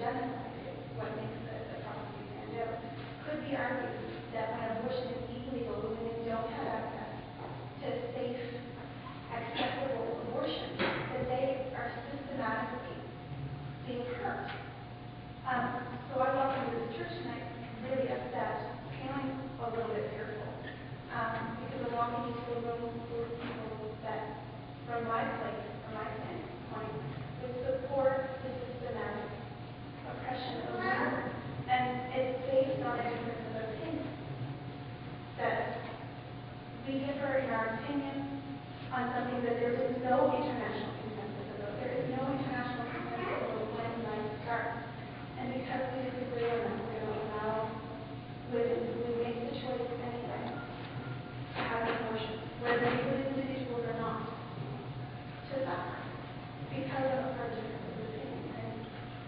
genocide is what makes the atrocity stand out. Could be argued that when abortion is illegal, women don't have access to safe, accessible abortion, that they are systematically being hurt. So I walked into this church tonight really upset, feeling a little bit fearful, because I'm walking into a room full of people that, from my place, from my standpoint, would support the systematic oppression of women. And it's based on a difference of opinion. That we differ in our opinion on something that there is no international consensus about. There is no international consensus about when life starts. And because we disagree on that, we're going to allow women who make the choice anyway to have an abortion, whether they are individuals or not, to suffer because of our difference of opinion.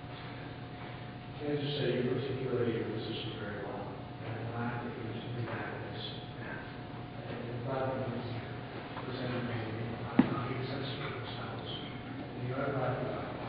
Can I just say you articulated your position very well, and I'm glad that you were doing that in this manner. And I'm glad that you presented me on how you sensitive to themselves. And you are glad about it.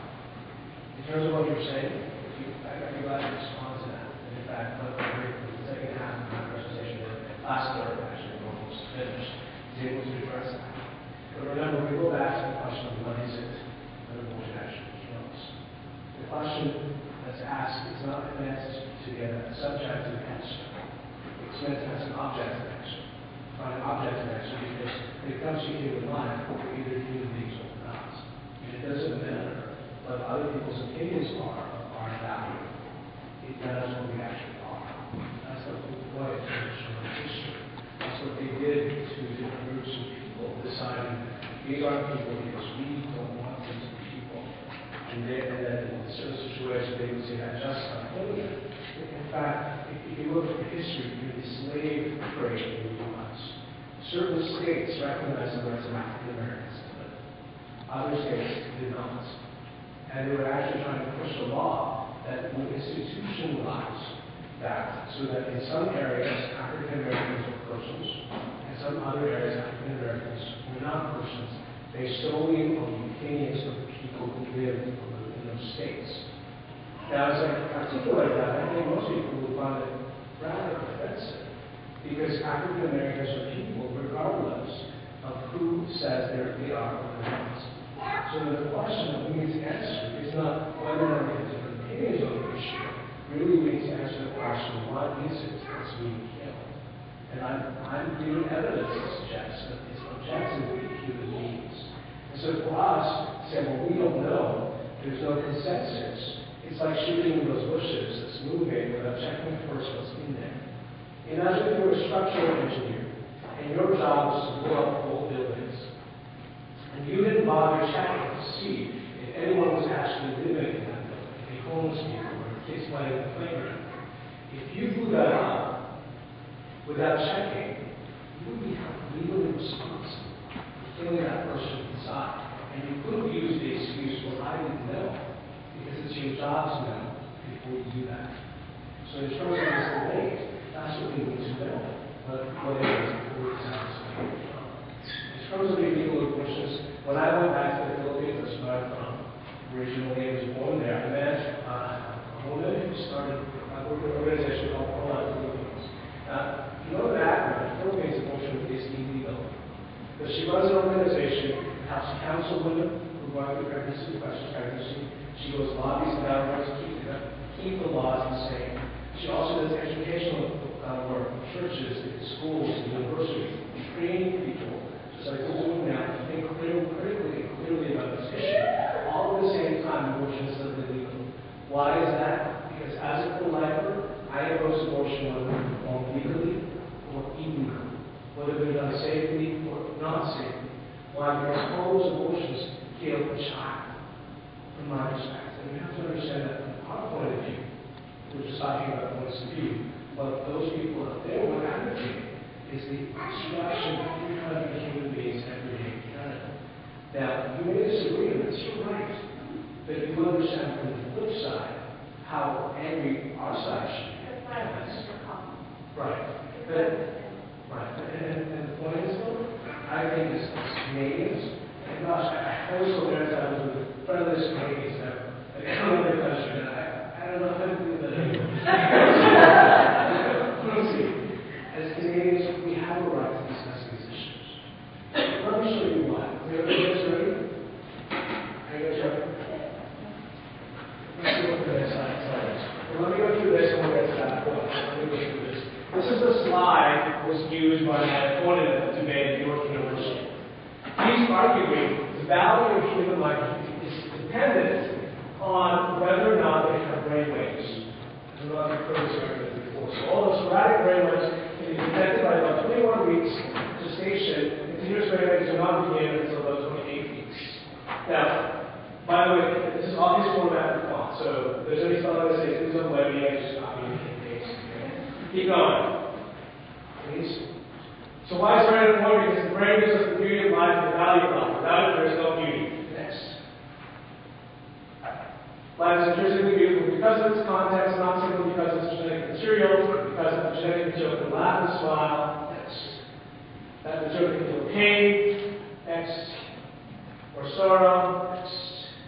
In terms of what you're saying, I'd be glad to respond to that. And in fact, the second half of my presentation, the last third actually almost finished, is able to address that. But remember, we go back to the question of what is it that abortion actually kills. The question that's asked is not meant to get a subjective answer. It's meant to have an objective answer. Find an objective answer because when it comes to human life, we're either human beings or not. And it doesn't matter what other people's opinions are value. It matters what we actually are. That's the whole point of traditional history. That's what they did to different groups of people, deciding these aren't people because we don't want them to be people. And then in certain situations they would say that just unholy. In fact, if you look at history, the slave trade in the U.S., certain states recognized the rights of African Americans, but other states did not. And they were actually trying to push a law that would institutionalize that, so that in some areas African Americans were persons, and some other areas African Americans were not persons, based solely on the opinions of the people who lived in those states. Now, as I articulate that, I think most people would find it rather offensive, because African Americans are people regardless of who says they are or they're not. So the question that we need to answer is not whether or not we have different opinions on the issue. Really, we need to answer the question, what is it that's being killed? And I'm giving evidence that suggests that it's objectively human beings. And so for us to say, well, we don't know, there's no consensus, it's like shooting in those bushes that's moving without checking first what's in there. Imagine if you're a structural engineer, and your job is to blow up old buildings. And you didn't bother checking to see if anyone was actually living in that building, if a homeless people or kids playing in the playground. If you blew that up without checking, you would be legally responsible for killing that person inside. And you couldn't use the excuse, well, I didn't know, because it's your job to know before you do that. So in terms of this debate, that's what we need to know, what it is before it's out. In terms of illegal abortions, when I went back to the Philippines, that's where I'm from, originally I was born there, I met a woman who started an organization called Philippines. You know that in the Philippines, abortion is illegal. But she runs an organization that helps counsel women who are going through pregnancy, questions pregnancy. She goes lobbies the government to keep the laws the same. She also does educational work in churches, in schools, in universities, training people, just like we're doing now, to think critically and clearly about this issue. All at the same time, abortion is still illegal. Why is that? Because as a pro-lifer, I oppose abortion whether they're performed legally or illegally, whether they're done safely or not safely. Why? Because all those abortions kill a child, from my perspective. And we have to understand that from our point of view, we're just talking about points of view, but those people out there would advocate is the destruction of 300 human beings every day in Canada. Now, you may disagree, and that's your right, but you understand from the flip side how angry our side should be. Right. And the point is, I think as Canadians, and gosh, I was so there that I was with friendless Canadians that I come to the country, and I was used by my opponent at the debate at York University. He's arguing the value of human life is dependent on whether or not they have brain waves. I don't know if you've heard this argument before. So all those sporadic brain waves can be detected by about 21 weeks gestation. Continuous brain waves do not begin until about 28 weeks. Now, by the way, this is all his format of font. So if there's any spelling that says please don't blame me, I just copy and paste. Keep going. Please. So why is brain important? Because the brain gives us the beauty of life and the value of life. Without it, there is no beauty. Next. Life is intrinsically beautiful because of its context, not simply because of its genetic material, because the genetic material can laugh and smile. Next. That material can feel pain. Next. Or sorrow. Next.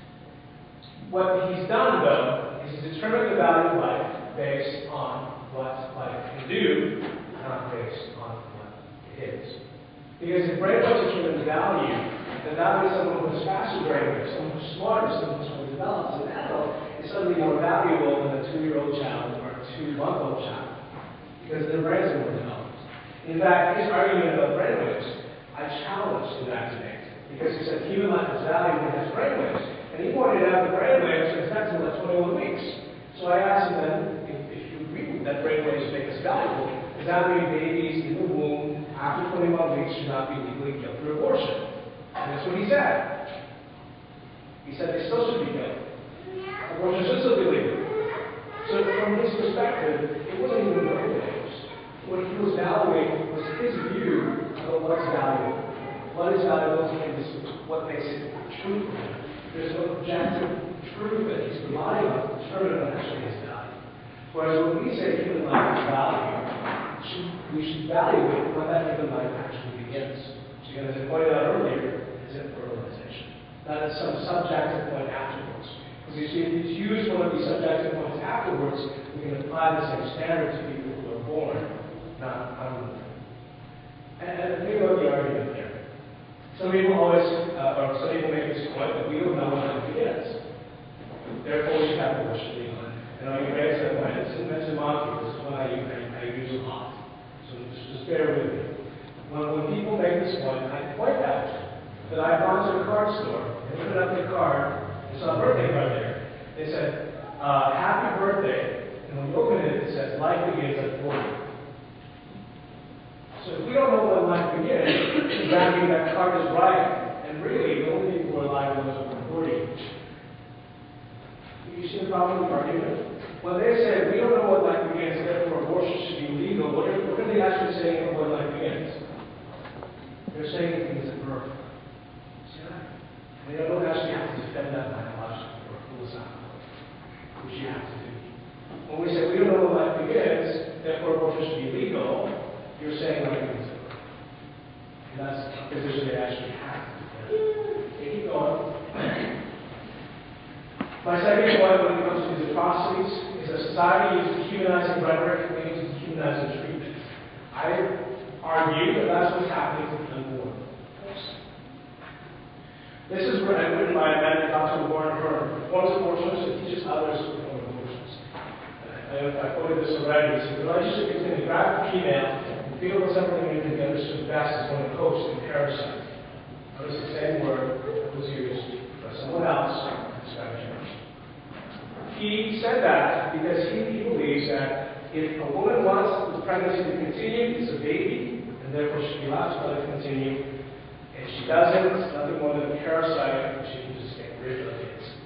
What he's done, though, is he's determined the value of life based on what life can do, not based on what it is. Because if brain waves determine the value, then that means someone who has faster brain waves, someone who's smarter, someone who's more developed as an adult, is suddenly more valuable than a 2-year-old child or a 2-month-old child, because their brains are more developed. In fact, his argument about brain waves, I challenged in that debate, because he said human life is valuable when it has brain waves. And he pointed out the brain waves are effective at 21 weeks. So I asked him then, if you agree that brain waves make us valuable, does that mean babies in the womb after 21 weeks should not be legally killed for abortion? And that's what he said. He said they still should be killed. Abortion should still be legal. So from his perspective, it wasn't even brain waves. What he was valuing was his view of what's valuable. What is valuable to him is what makes it true for him. There's no objective truth that he's relying on to determine what actually is value. Whereas when we say human life is value, we should evaluate when that human life actually begins. So again, as I pointed out earlier, it's in fertilization. Not at some subjective point afterwards. Because you see, if you use one of these subjective points afterwards, we can apply the same standard to people who are born, not unborn. And think about the argument there. Some people always, or some people make this point that we don't know when life begins. Therefore, we should have abortion legal. And I can raise that point. It's in Menzimonki. This is one I use a lot. So just bear with me. When people make this point, I point out that I've gone to a card store and opened up the card and saw a birthday card there. They said, happy birthday. And when you open it, it says, life begins at 40. So if we don't know when life begins, does that mean that card is right? And really, the only people who are alive are those over 40. You see the problem with the argument? When they say we don't know when life begins, therefore abortion should be legal, what are they actually saying about when life begins? They're saying it begins at birth. See that? They don't actually have to defend that biologically or philosophically, which you have to do. When we say we don't know when life begins, therefore abortion should be legal, you're saying life begins at birth. And that's a position they actually have to defend. Okay, keep going. My second point when it comes to these atrocities is that society uses dehumanizing rhetoric and uses dehumanizing treatment. I argue that that's what's happening to the unborn. This is written by a man, Dr. Warren Herman, who performs abortions and teaches others to perform abortions. I quoted this already. So the relationship between the graphic female and fetal assembling unit together understood best as one of host and parasite. Notice the same word that was used by someone else to describe gender. He said that because he believes that if a woman wants the pregnancy to continue, it's a baby, and therefore she should be allowed to let it continue. If she doesn't, it's nothing more than a parasite, and she can just get rid of it.